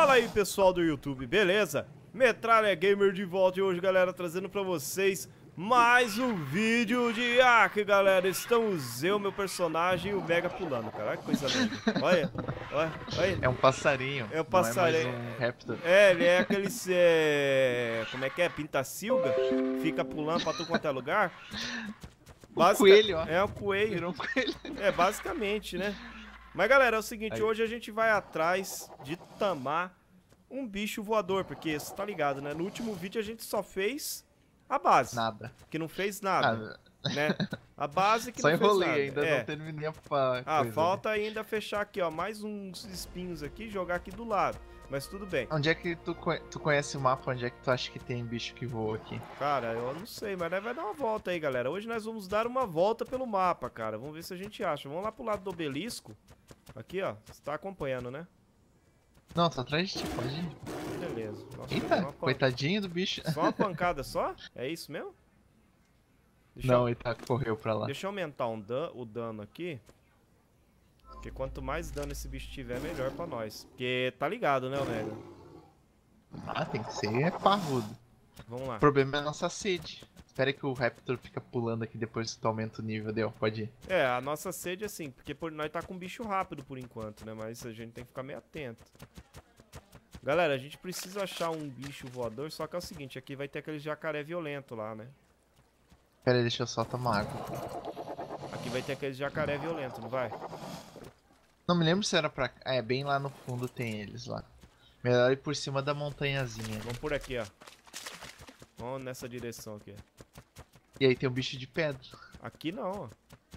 Fala aí, pessoal do YouTube, beleza? Metralha Gamer de volta e hoje, galera, trazendo pra vocês mais um vídeo de Ark, galera. Estamos eu, meu personagem e o Mega pulando, cara. Olha que coisa linda. Olha, olha, olha. É um passarinho, É o não é mais passarinho. um raptor. É, ele é aquele, como é que é? Pintacilga. Fica pulando pra tudo quanto é lugar. Um coelho, ó. É um coelho. Virou um coelho. É, basicamente, né? Mas, galera, é o seguinte, Aí. hoje a gente vai atrás de tamar um bicho voador, porque você tá ligado, né? No último vídeo a gente só fez a base. Nada. Que não fez nada, né? A base que Só não fez enrolei, nada. ainda não terminei a coisa. Falta ainda fechar aqui, ó, mais uns espinhos aqui e jogar aqui do lado. Mas tudo bem. Onde é que tu conhece o mapa? Onde é que tu acha que tem bicho que voa aqui? Cara, eu não sei, mas nós vai dar uma volta aí, galera. Hoje nós vamos dar uma volta pelo mapa, cara. Vamos ver se a gente acha. Vamos lá pro lado do obelisco. Aqui, ó. Você tá acompanhando, né? Não, tô atrás de ti, pode ir. Beleza. Nossa, Eita, coitadinho do bicho. Só uma pancada só? É isso mesmo? Não, ele correu pra lá. Deixa eu aumentar o dano aqui. Porque quanto mais dano esse bicho tiver, melhor pra nós. Porque tá ligado, né, Omega? Ah, tem que ser parrudo. Vamos lá. O problema é a nossa sede. Espera que o Raptor fica pulando aqui depois que tu aumenta o nível, deu, pode ir. É, a nossa sede assim, porque nós tá com bicho rápido por enquanto, né? Mas a gente tem que ficar meio atento. Galera, a gente precisa achar um bicho voador, só que é o seguinte, aqui vai ter aquele jacaré violento lá, né? Pera aí, deixa eu só tomar água. Aqui vai ter aquele jacaré violento, não vai? Não me lembro se era pra cá. É, bem lá no fundo tem eles lá. Melhor ir por cima da montanhazinha. Vamos por aqui, ó. Vamos nessa direção aqui. E aí tem um bicho de pedra. Aqui não, ó.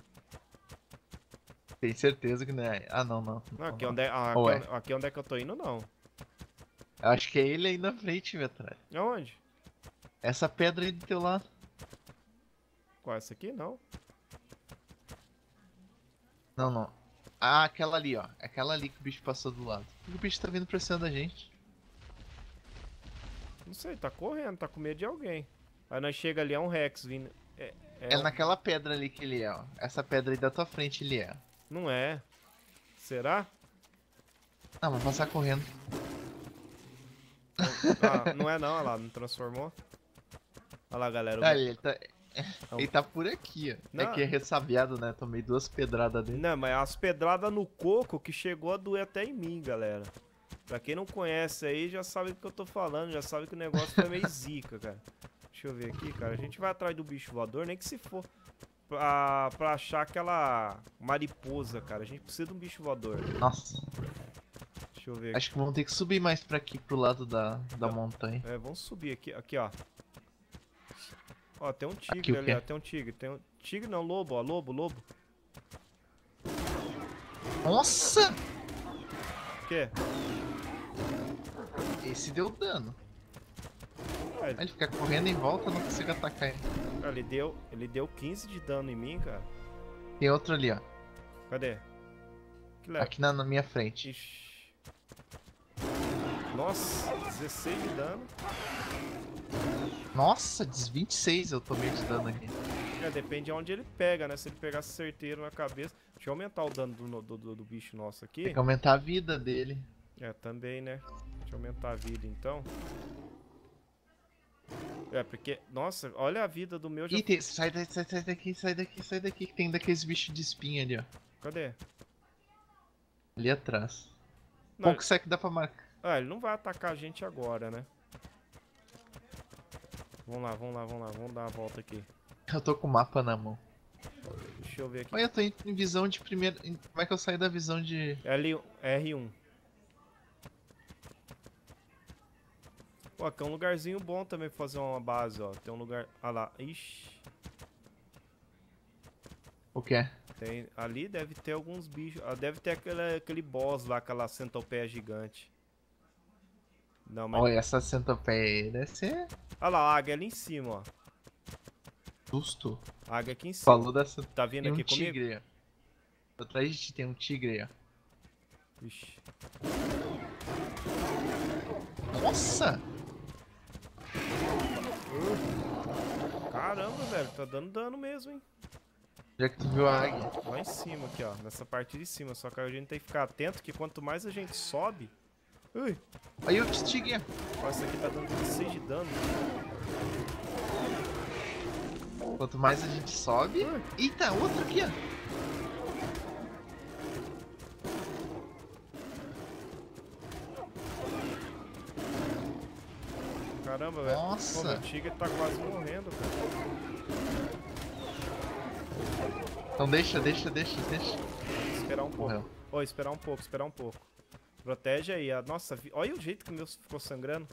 Tem certeza que não é. Ah, não. Não, aqui, não. onde é, aqui onde é que eu tô indo, não. Eu acho que é ele aí na frente, Metralha. Aonde? Essa pedra aí do teu lado. Qual, essa aqui? Não. Não. Ah, aquela ali, ó. Aquela ali que o bicho passou do lado. Por que o bicho tá vindo pra cima da gente? Não sei, tá correndo, tá com medo de alguém. Aí nós chega ali, é um Rex vindo. É naquela pedra ali que ele é, ó. Essa pedra aí da tua frente ele é. Não é. Será? Ah, vai passar correndo. Ah, não é não, olha lá, não transformou. Olha lá, galera. Ah, ele tá por aqui, ó. Não. É que é ressabiado, né? Tomei 2 pedradas dele. Não, mas as pedradas no coco que chegou a doer até em mim, galera. Pra quem não conhece aí, já sabe do que eu tô falando, já sabe que o negócio tá meio zica, cara. Deixa eu ver aqui, cara. A gente vai atrás do bicho voador, nem que se for pra achar aquela mariposa, cara. A gente precisa de um bicho voador. Nossa. Deixa eu ver aqui. Acho que vamos ter que subir mais pra aqui, pro lado da montanha. É, vamos subir aqui. Aqui, ó. Ó, tem um tigre Aqui, ali, ó. Tem um tigre. Tem um... Tigre não, lobo, ó. Lobo. Nossa! O quê? Esse deu dano. É, Ele fica correndo em volta, eu não consigo atacar ele. cara, ele deu 15 de dano em mim, cara. Tem outro ali, ó. Cadê? Que leva? Aqui na minha frente. Ixi. Nossa, 16 de dano. Nossa, 26 eu tomei de dano aqui. É, depende de onde ele pega, né? Se ele pegar certeiro na cabeça. Deixa eu aumentar o dano do bicho nosso aqui. Tem que aumentar a vida dele. É, também, né? Deixa eu aumentar a vida, então. É, porque... Nossa, olha a vida do meu... Já... Ih, sai daqui, que tem daqueles bichos de espinha ali, ó. Cadê? Ali atrás. Não, Pouco será que dá pra marcar? Ah, ele não vai atacar a gente agora, né? Vamos lá. Vamos dar uma volta aqui. Eu tô com o mapa na mão. Deixa eu ver aqui. Olha, eu tô em visão de primeiro... Como é que eu saio da visão de... R1. Pô, aqui é um lugarzinho bom também pra fazer uma base, ó. Tem um lugar... Ah lá. Ixi. O que é? Tem... Ali deve ter alguns bichos. Ah, deve ter aquele boss lá, aquela centopeia gigante. Não, mas... Olha, essa centopeia aí deve ser... Ah lá, a águia ali em cima, ó. Susto. A águia aqui em cima. Falou dessa... Tá vindo Tem aqui um comigo? tigre, ó. Atrás de ti tem um tigre, ó. Ixi. Nossa! Caramba, velho. Tá dando dano mesmo, hein? Já que tu viu a águia. Lá em cima aqui, ó. Nessa parte de cima. Só que a gente tem que ficar atento que quanto mais a gente sobe, Ui. Aí o Stigia. Nossa, esse aqui tá dando 16 de dano. Quanto mais a gente sobe... Eita, outro aqui, ó. Caramba, velho. Nossa. Pô, meu Tigre tá quase morrendo, cara. Então deixa. Esperar um pouco. Morreu. Ô, esperar um pouco. Protege aí. Nossa, olha o jeito que o meu ficou sangrando.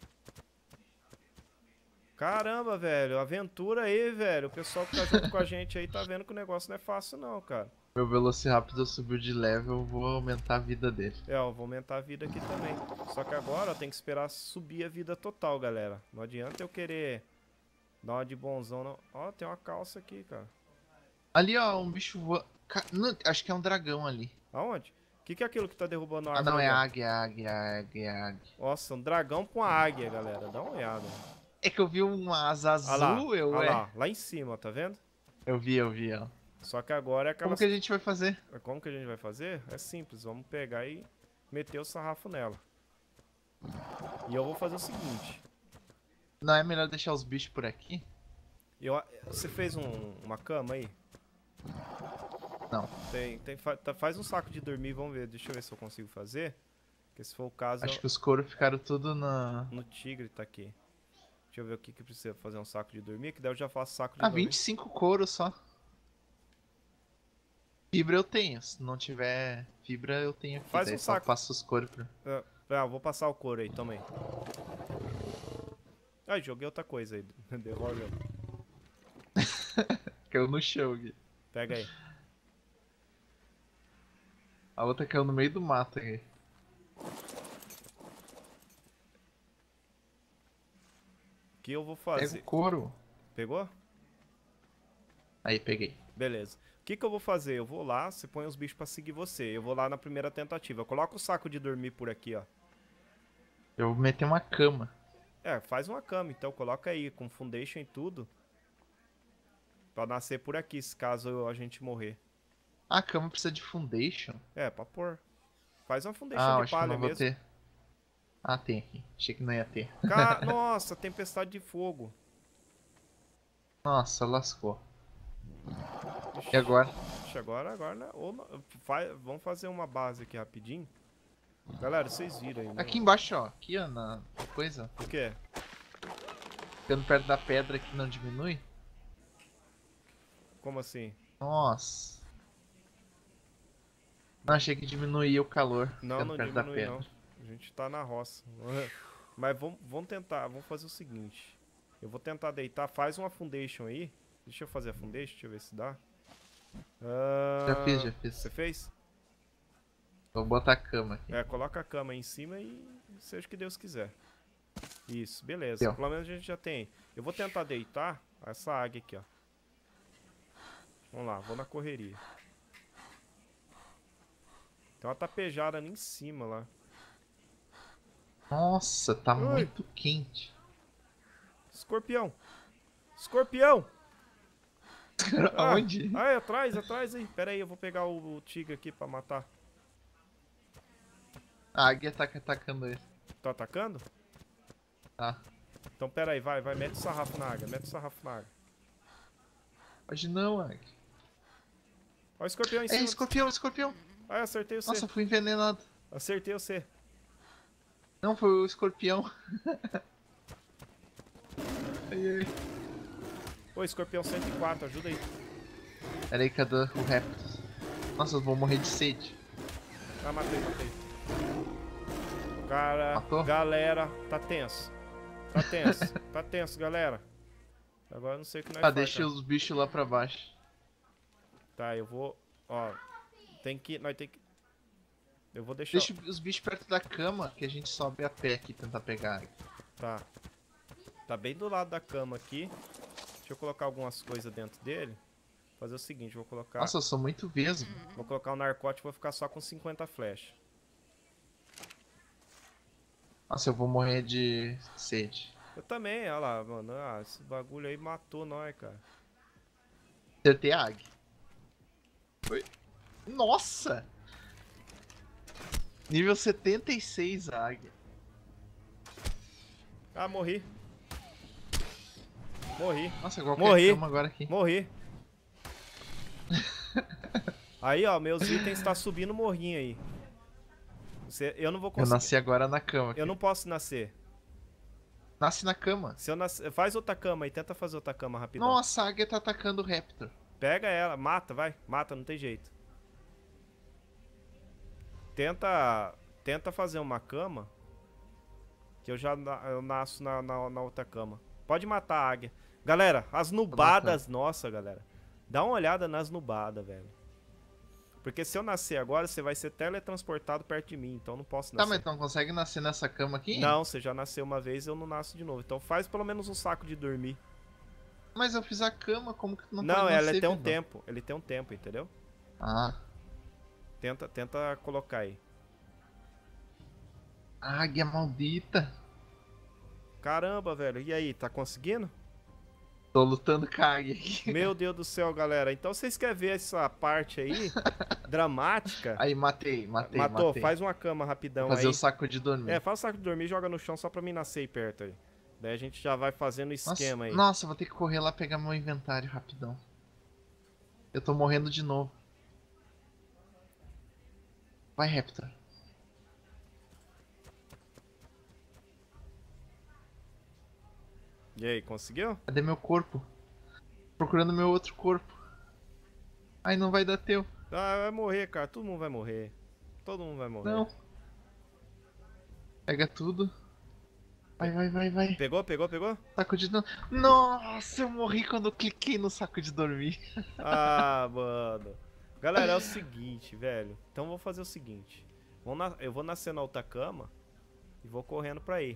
Caramba, velho. Aventura aí, velho. O pessoal que tá junto com a gente aí tá vendo que o negócio não é fácil não, cara. Meu Velociraptor subiu de level, eu vou aumentar a vida dele. É, ó, vou aumentar a vida aqui também. Só que agora, ó, tem que esperar subir a vida total, galera. Não adianta eu querer dar uma de bonzão, não. Ó, tem uma calça aqui, cara. Ali, ó, um bicho voa... Acho que é um dragão ali. Aonde? O que é aquilo que tá derrubando a Ah, árvore? não, é agora? águia. Nossa, um dragão com a águia, galera. Dá uma olhada. É que eu vi uma asa azul, Lá em cima, tá vendo? Eu vi, ó. Só que agora é aquela... Como que a gente vai fazer? Como que a gente vai fazer? É simples, vamos pegar e meter o sarrafo nela. E eu vou fazer o seguinte. Não é melhor deixar os bichos por aqui? Você fez uma cama aí? Não. Faz um saco de dormir, vamos ver. Deixa eu ver se eu consigo fazer. Porque se for o caso... Acho que os couros ficaram tudo no tigre tá aqui. Deixa eu ver o que precisa fazer um saco de dormir, que daí eu já faço saco de dormir. 25 couros só. Fibra eu tenho, se não tiver fibra eu tenho aqui. Faz daí um só saco. passo os couros pra... Eu vou passar o couro aí, toma aí. Ai, joguei outra coisa aí. Devolve. Caiu no chão aqui. Pega aí. A outra caiu no meio do mato aqui. O que eu vou fazer? Pega o couro. Pegou? Aí, peguei. Beleza. O que eu vou fazer? Eu vou lá, você põe os bichos pra seguir você. Eu vou lá na primeira tentativa. Coloca o saco de dormir por aqui, ó. Eu vou meter uma cama. É, faz uma cama, então. Coloca aí, com foundation e tudo. Pra nascer por aqui, se caso a gente morrer. Ah, a cama precisa de foundation? É, pra pôr. Faz uma foundation Ah, de acho que eu palha não vou mesmo. ter. Ah, tem aqui. Achei que não ia ter. Nossa, tempestade de fogo. Nossa, lascou. Ixi, E agora? ixi, agora, né? Vamos fazer uma base aqui rapidinho. Galera, vocês viram aí, né? Aqui embaixo, ó. Aqui, ó, na coisa. O que? Ficando perto da pedra que não diminui. Como assim? Nossa. Não, achei que diminuía o calor. Não, ficando não perto da diminui pedra. não. A gente tá na roça. Mas vamos tentar, vamos fazer o seguinte. Eu vou tentar deitar, faz uma foundation aí. Deixa eu fazer a foundation, deixa eu ver se dá. Já fiz. Você fez? Vou botar a cama aqui. É, coloca a cama aí em cima e seja o que Deus quiser. Isso, beleza. Deu. Pelo menos a gente já tem. Eu vou tentar deitar essa águia aqui, ó. Vamos lá, vou na correria. Tem uma tapejara ali em cima lá. Nossa, tá Ui. muito quente. Escorpião! Escorpião! Aonde? Ah, atrás aí. Pera aí, eu vou pegar o tigre aqui pra matar. A águia tá atacando ele. Tá atacando? Tá. Então pera aí, vai, mete o sarrafo na águia, Hoje não, águia. Olha o escorpião em É, cima. escorpião. Ah, eu acertei você. Nossa, fui envenenado. Acertei você. Não, foi o escorpião. Ai. Ô, escorpião 104, ajuda aí. Pera aí, cadê o Raptor? Nossa, eu vou morrer de sede. Ah, matei. Cara, Matou? galera, tá tenso. Tá tenso, galera. Agora eu não sei o que nós Ah, faz, deixa cara. os bichos lá pra baixo. Tá, eu vou... Ó, nós tem que... Eu vou deixar... Deixa os bichos perto da cama, que a gente sobe a pé aqui e tentar pegar. Tá. Tá bem do lado da cama aqui. Deixa eu colocar algumas coisas dentro dele. Fazer o seguinte, vou colocar... Nossa, eu sou muito vesgo. Vou colocar o narcótico e vou ficar só com 50 flechas. Nossa, eu vou morrer de sede. Eu também, olha lá, mano. Ah, esse bagulho aí matou nós, cara. Acertei a águia. Oi. Nossa! Nível 76 a águia. Ah, morri. Morri. Nossa, qualquer Morri. cama agora aqui. Morri. Aí, ó, meus itens tá subindo o morrinho aí. Eu não vou Eu conseguir. nasci agora na cama. Eu não posso nascer. Nasce na cama. Se eu nascer, faz outra cama aí, tenta fazer outra cama rapidão. Nossa, a águia tá atacando o Raptor. Pega ela, mata, vai. Mata, não tem jeito. Tenta fazer uma cama. Que eu nasço na outra cama. Pode matar a águia. Galera, as nubadas, nossa, galera. Dá uma olhada nas nubadas, velho. Porque se eu nascer agora, você vai ser teletransportado perto de mim, então eu não posso nascer. Tá, mas não consegue nascer nessa cama aqui? Não, você já nasceu uma vez, eu não nasço de novo. Então faz pelo menos um saco de dormir. Mas eu fiz a cama, como que não Não, pode nascer? ela tem um Vidão? tempo. Ele tem um tempo, entendeu? Ah. Tenta colocar aí. Águia maldita. Caramba, velho. E aí, tá conseguindo? Tô lutando com a águia aqui. Meu Deus do céu, galera. Então vocês querem ver essa parte aí? Dramática? Aí, matei. Matou? Faz uma cama rapidão Vou fazer aí. o saco de dormir. É, faz o saco de dormir e joga no chão só pra mim nascer aí perto aí. Daí a gente já vai fazendo o esquema aí. Nossa, vou ter que correr lá pegar meu inventário rapidão. Eu tô morrendo de novo. Vai, Raptor. E aí, conseguiu? Cadê meu corpo? Procurando meu outro corpo. Ai, não vai dar teu. Ah, vai morrer, cara. Todo mundo vai morrer. Todo mundo vai morrer. Não. Pega tudo. Vai. Pegou? Saco de dormir. Nossa, eu morri quando eu cliquei no saco de dormir. Ah, mano. Galera, é o seguinte, velho. Então eu vou fazer o seguinte. Eu vou nascer na outra cama e vou correndo pra aí.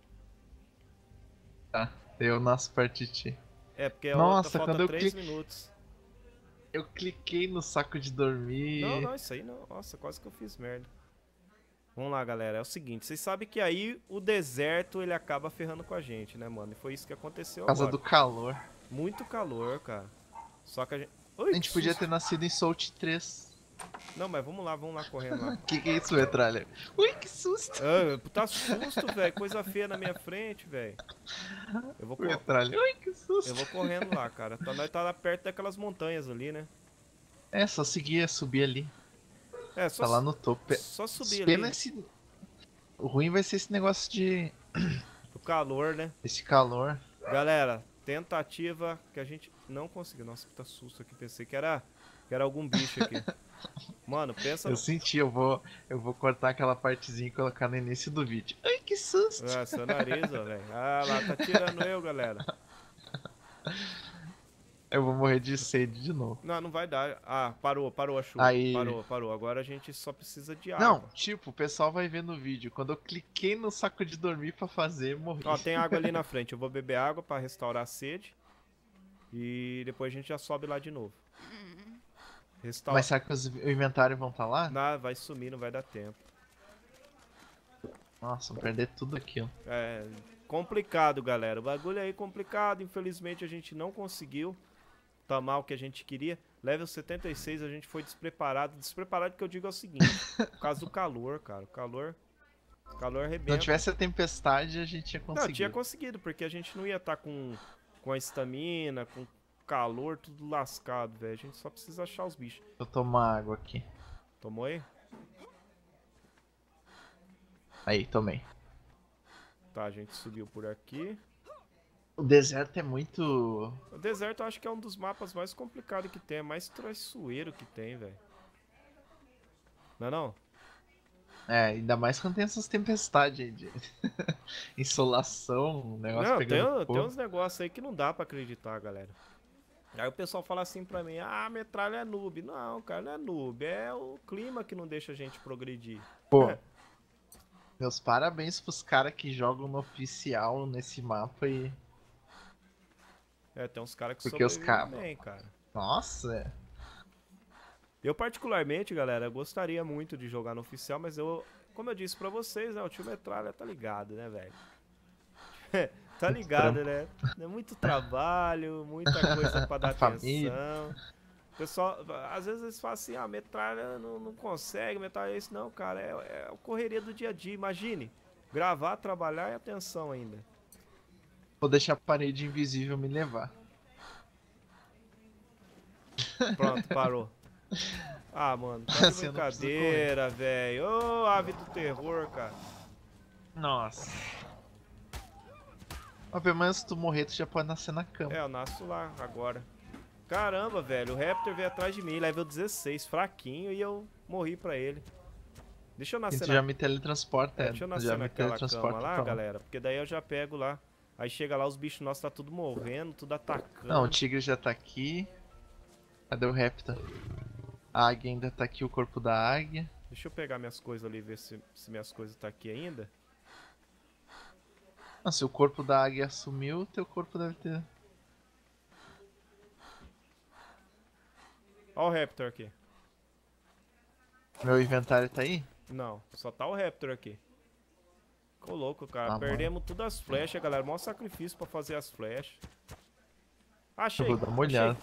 Tá, eu nasço perto de ti. É, porque a Nossa, outra quando falta eu 3 minutos. Eu cliquei no saco de dormir. Não, isso aí não. Nossa, quase que eu fiz merda. Vamos lá, galera. É o seguinte, vocês sabem que aí o deserto ele acaba ferrando com a gente, né, mano? E foi isso que aconteceu Por causa agora. do calor. Muito calor, cara. Só que a gente... A gente podia ter nascido em Salt 3. Não, mas vamos lá correndo lá. Que é isso, metralha? Ui, que susto! Tá susto, velho. Coisa feia na minha frente, velho. Eu vou Metralha. Ui, que susto! Eu vou correndo lá, cara. Nós tá lá perto daquelas montanhas ali, né? É, só seguir, subir ali. É, só Tá lá no topo. Só subir Pena ali. esse... O ruim vai ser esse negócio de... O calor, né? Esse calor. Galera, tentativa que a gente não conseguiu. Nossa, que tá susto aqui. Pensei que era algum bicho aqui. Mano, pensa... Eu senti, eu vou cortar aquela partezinha e colocar no início do vídeo. Ai, que susto! Ah, seu nariz, ó, velho. Ah, lá, tá tirando eu, galera. Eu vou morrer de sede de novo. Não vai dar. Ah, parou a chuva. Aí. Parou. Agora a gente só precisa de água. Não, tipo, o pessoal vai ver no vídeo. Quando eu cliquei no saco de dormir pra fazer, morri. Ó, tem água ali na frente. Eu vou beber água pra restaurar a sede. E depois a gente já sobe lá de novo. Restaura. Mas será que o inventário vão estar lá? Não, vai sumir, não vai dar tempo. Nossa, vou perder tudo aqui, ó. É complicado, galera. O bagulho aí é complicado. Infelizmente a gente não conseguiu tomar o que a gente queria. Level 76 a gente foi despreparado. Despreparado que eu digo é o seguinte. Por causa do calor, cara. O calor arrebenta. Se não tivesse a tempestade, a gente tinha conseguido. Não, tinha conseguido, porque a gente não ia estar com a estamina, com calor, tudo lascado, velho. A gente só precisa achar os bichos. Deixa eu tomar água aqui. Tomou aí? Aí, tomei. Tá, a gente subiu por aqui. O deserto é muito... O deserto eu acho que é um dos mapas mais complicados que tem. É mais traiçoeiro que tem, velho. Não é não? É, ainda mais quando tem essas tempestades aí de insolação, um negócio Não, pegando tem fogo. uns negócios aí que não dá pra acreditar, galera. Aí o pessoal fala assim pra mim, ah, metralha é noob. Não, cara, não é noob. É o clima que não deixa a gente progredir. Pô, meus parabéns pros caras que jogam no oficial nesse mapa e... É, tem uns caras que Porque os sobrevivem bem, cara. Nossa, é. Eu particularmente, galera, gostaria muito de jogar no oficial, mas como eu disse pra vocês, né, o tio Metralha tá ligado, né, velho? Tá ligado, né? É muito trabalho, muita coisa pra dar atenção. O pessoal, às vezes eles falam assim, Metralha não consegue, Metralha é isso. Não, cara, é a correria do dia a dia. Imagine, gravar, trabalhar e atenção ainda. Vou deixar a parede invisível me levar. Pronto, parou. Ah, mano, tá de Assim eu não preciso brincadeira, velho. Ô, ave do terror, cara. Nossa. Mas pelo menos se tu morrer, tu já pode nascer na cama. É, eu nasço lá agora. Caramba, velho, o Raptor veio atrás de mim, level 16, fraquinho, e eu morri pra ele. Deixa eu E nascer tu na... já me teletransporta, Deixa eu tu nascer já me naquela teletransporta cama lá, pra lá. galera, porque daí eu já pego lá. Aí chega lá, os bichos nossos tá tudo morrendo, tudo atacando. Não, o tigre já tá aqui. Cadê o Raptor? A águia ainda tá aqui, o corpo da águia. Deixa eu pegar minhas coisas ali e ver se minhas coisas tá aqui ainda. Ah, se o corpo da águia sumiu, teu corpo deve ter. Ó o Raptor aqui. Meu inventário tá aí? Não, só tá o Raptor aqui. Ficou louco, cara. Ah, Perdemos todas as flechas, galera. Maior sacrifício pra fazer as flechas. Achei. Eu vou dar uma olhada.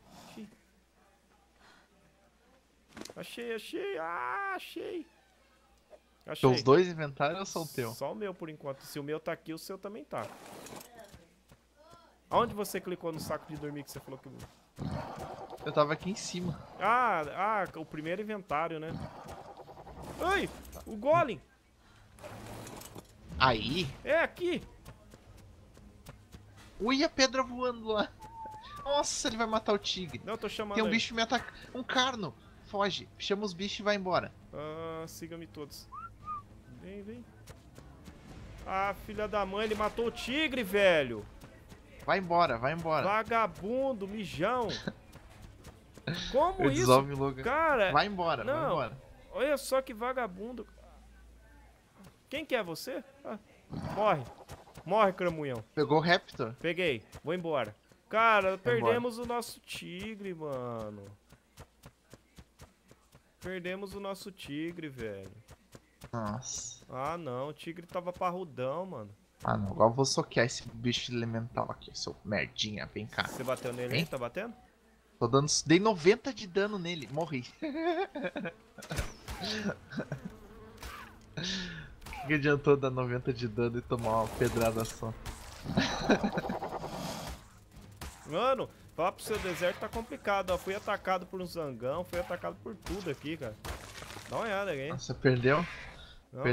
Achei. Ah, achei. Teus dois inventários ou só o teu? Só o meu por enquanto. Se o meu tá aqui, o seu também tá. Aonde você clicou no saco de dormir que você falou que... Eu tava aqui em cima. Ah, o primeiro inventário, né? Ai, o Golem. Aí? É aqui. Ui, a pedra voando lá. Nossa, ele vai matar o tigre. Não, eu tô chamando Tem um aí. bicho me atacando. Um carno. Foge. Chama os bichos e vai embora. Ah, siga-me todos. Vem. Ah, filha da mãe, ele matou o tigre, velho. Vai embora. Vagabundo, mijão. Como Eu isso? dissolve logo. Cara, Vai embora. olha só que vagabundo. Quem que é você? Ah, morre, cramunhão. Pegou o Raptor? Peguei, vou embora. Cara, perdemos o nosso tigre, mano. Perdemos o nosso tigre, velho. Nossa. Ah, não, o tigre tava parrudão, mano. Ah, não. Agora eu vou soquear esse bicho elemental aqui, seu merdinha. Vem cá. Você bateu nele aí? Tá batendo? Tô dando... Dei 90 de dano nele. Morri. O que adiantou dar 90 de dano e tomar uma pedrada só? Mano, falar pro seu deserto tá complicado, ó. Fui atacado por um zangão, fui atacado por tudo aqui, cara. Dá uma olhada aqui. Nossa, perdeu? Não,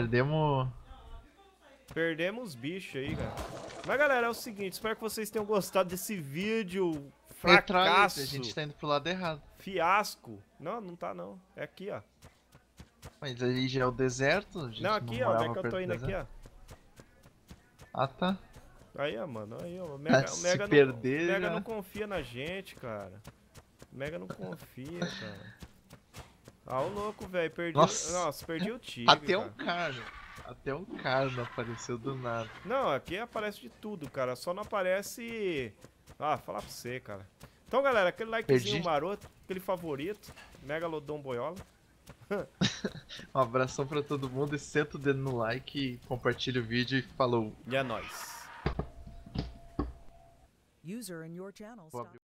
Perdemos os bichos aí, cara. Mas, galera, é o seguinte, espero que vocês tenham gostado desse vídeo. Fracasso. A gente tá indo pro lado errado. Fiasco. Não tá não. É aqui, ó. Mas ali já é o deserto? A gente Não, aqui, ó. Onde é que eu tô perto indo do aqui, ó? Ah, tá. Aí, ó, mano. Aí, ó. O Se Mega perder, Mega já... não confia na gente, cara. O Mega não confia, cara. Ah, o louco, velho. Nossa, perdi o tigre, Até um carno apareceu do nada. Não, aqui aparece de tudo, cara. Só não aparece... Ah, falar pra você, cara. Então, galera, aquele likezinho maroto, aquele favorito. Megalodon Boiola. Um abração pra todo mundo e senta o dedo no like, compartilha o vídeo e falou. E é nóis. User in your channel.